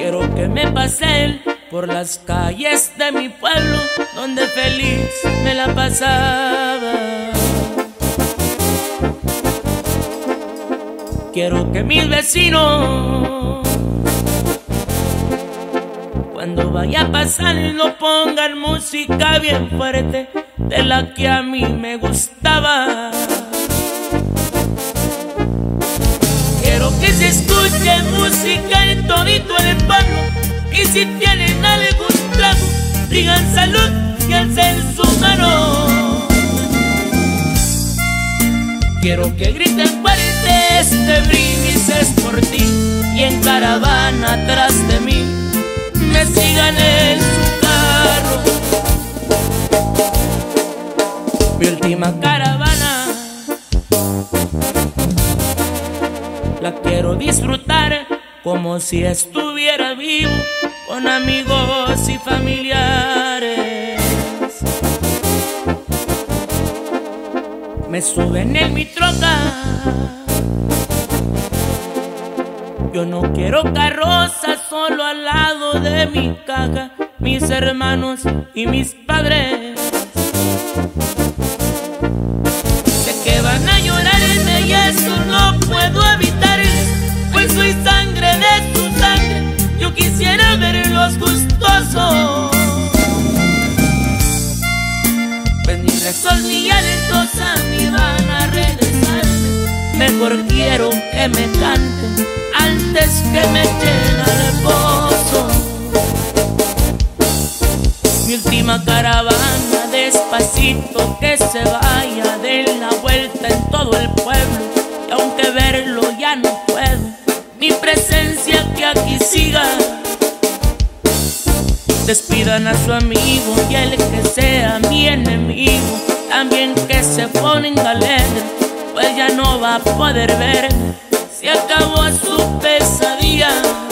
Quiero que me pasen por las calles de mi pueblo, donde feliz me la pasaba. Quiero que mis vecinos, cuando vaya a pasar, no pongan música bien fuerte, de la que a mí me gustaba. Quiero que se escuche música en todito el pueblo, y si tienen algún trago, digan salud y alcen su mano. Quiero que griten fuerte este brindis es por ti, y en caravana atrás de mí me sigan en su carro. Mi última caravana la quiero disfrutar como si estuviera vivo, con amigos y familiares. Me suben en mi troca, yo no quiero carroza, solo al lado de mi caja, mis hermanos y mis padres. Sé que van a llorarme y eso no puedo evitar, pues soy sangre de su sangre, yo quisiera verlos gustosos. Pues ni rezos ni llantos a mí van a regresarme, mejor quiero que me canten antes que me echen al pozo. Mi última caravana, despacito que se vaya, de la vuelta en todo el pueblo, y aunque verlo ya no puedo, mi presencia que aquí siga. Despidan a su amigo y el que sea mi enemigo, también que se ponga alegre, pues ya no va a poder ver, se acabó su pesadilla.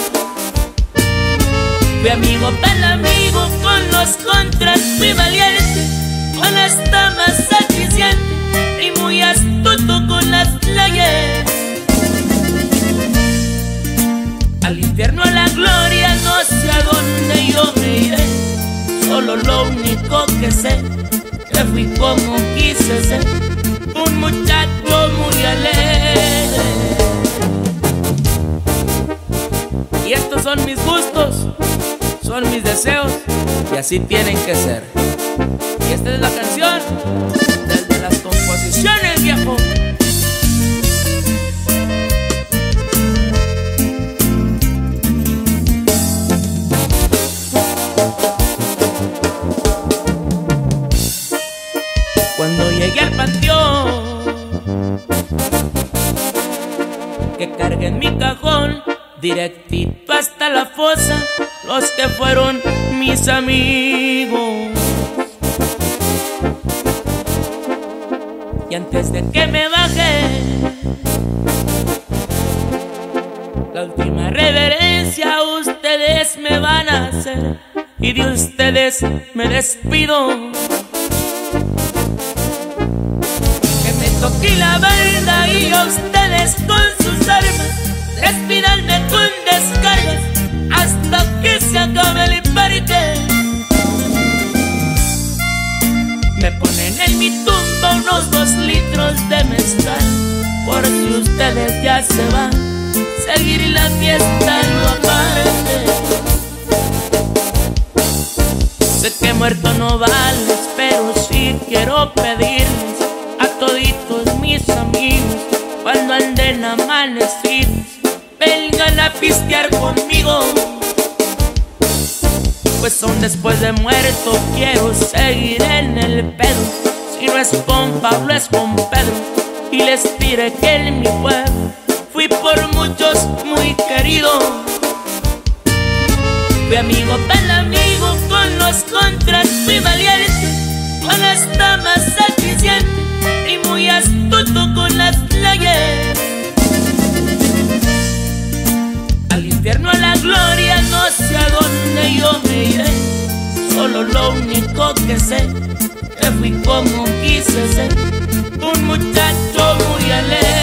Fui amigo pel amigo, con los contras fui valiente, con las damas sacriciente y muy astuto con las leyes. Al infierno, a la gloria, no sé a dónde yo me iré, solo lo único que sé, que fui como quise ser, un muchacho muy alegre. Y estos son mis gustos, son mis deseos, y así tienen que ser. Y esta es la canción desde las composiciones, viejo. Cuando llegué al panteón, que cargué en mi cajón, directito hasta la fosa, los que fueron mis amigos. Y antes de que me baje, la última reverencia ustedes me van a hacer, y de ustedes me despido. Que me toque la banda y a ustedes con sus armas, despídanme con descargas hasta que se acabe el parque. Me ponen en mi tumba unos 2 litros de mezcal, por si ustedes ya se van, seguir la fiesta no aparte. Sé que muerto no vales, pero sí quiero pedirles a toditos mis amigos, cuando anden amanecidos, vengan a pistear conmigo, pues son después de muerto, quiero seguir en el pedo. Si no es con Pablo es con Pedro, y les diré que en mi pueblo fui por muchos muy querido. Fui amigo pel amigo, con los contras fui valiente, con las damas sacriciente y muy astuto con las leyes. Al infierno, a la gloria, no sé a dónde yo me iré, solo lo único que sé, que fui como quise ser, un muchacho muy alegre.